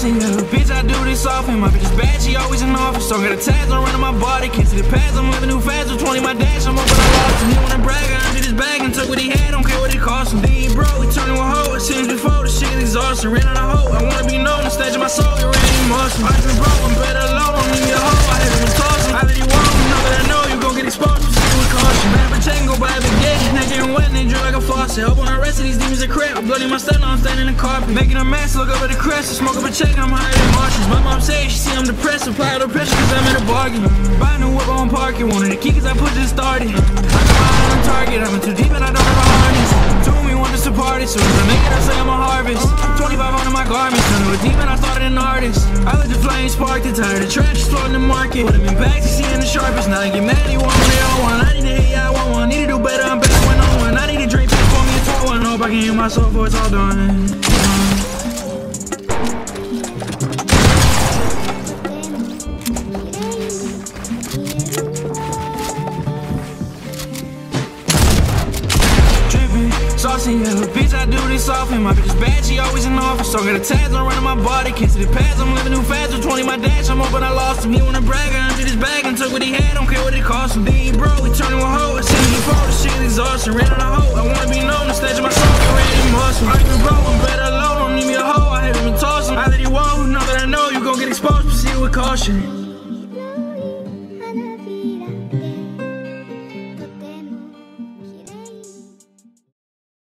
saucy, yeah. Bitch, I do this often. My bitch is bad, she always in office. So got a tags on running my body. Can't see the pads, I'm living too fast. With 20 my dash, I'm up but I lost him. He wanna brag, I emptied his bag and took what he had. Don't care what it cost him. Then he broke, he turned to a hoe. I seen him before, the shit is exhausting. Ran out of hope, I wanna be known. The stage of my soul, you're really muscle. I been broke, I'm better alone. Don't need me a hoe, I haven't been tossing. I let you walk, now that I know you gon' get exposed. Proceed with caution. Man, pretend go by the gate. Neck getting wet and they drip like a faucet. Hope on the rest of these demons are crap. Bloody my style, I'm standing in the carpet. Making a mess, look up at the crest. Smoke up a check, I'm higher than Martians. My mom says she see I'm depressed. Apply the pressure cause I'm in a bargain. Buy a new whip on parking. Wanted the key cause I put this started. I know I'm on target. I'm in too deep and I don't have a harness. Two of me want us to party. Soon as I make it, I say I'm a harvest. 25 on my garments. Turned to a demon, I started an artist. I let the flame spark it. Tired of trash, floating the market. Put them in bags, you seeing the sharpest. Now they get mad, you want me on one. I need to hit, yeah, I want one. Need to do better, I'm better when on one. I need to drink, pour me a tall one. Hope I can hear my soul before it's all done. Saucy, yeah. Bitch, I do this often. My bitch is bad, she always in office. So got a tags on running my body. Can't see the pads, I'm living too fast. With 20 my dash, I'm up but I lost him. He wanna brag, I emptied his bag and took what he had. Don't care what it cost him. Then he broke, he turned to a hoe. I seen him before, the shit exhausting. Ran out of hope, I wanna be known. The stage of my soul, you're ready muscle. I been broke, I'm better alone. Don't need me a hoe, I haven't been tossing. I let you walk, now that I know you gon' get exposed. Proceed with caution.